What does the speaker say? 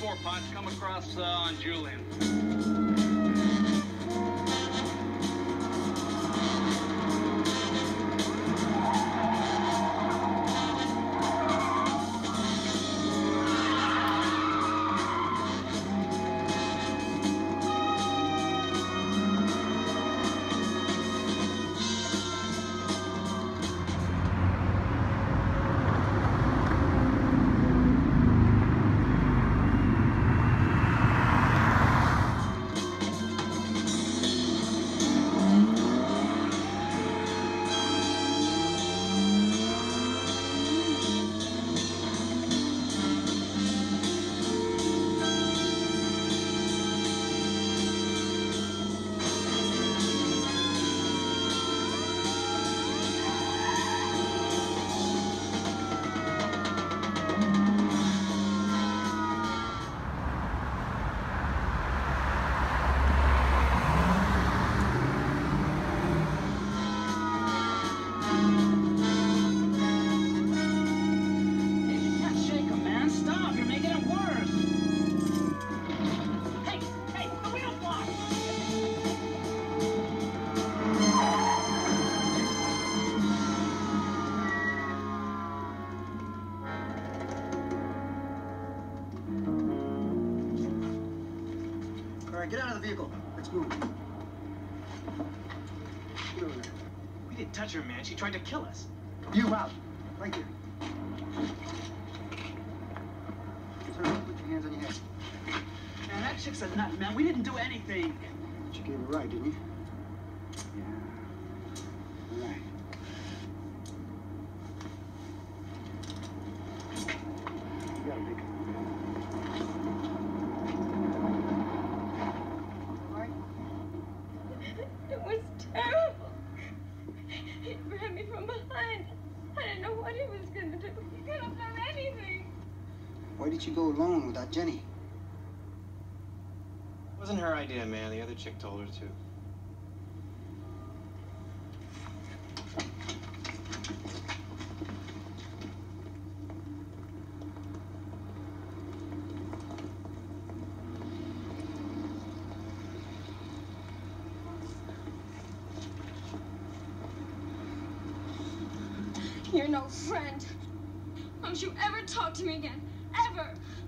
4 pots come across on Julian. Get out of the vehicle. Let's move. We didn't touch her, man. She tried to kill us. You out. Right there. Sir, put your hands on your head. Man, that chick's a nut, man. We didn't do anything. But you gave her right, didn't you? Yeah. All right. You got it, Vic. It was terrible. He grabbed me from behind. I didn't know what he was going to do. He could have done anything. Why did you go alone without Jenny? It wasn't her idea, man. The other chick told her to. You're no friend. Don't you ever talk to me again. Ever.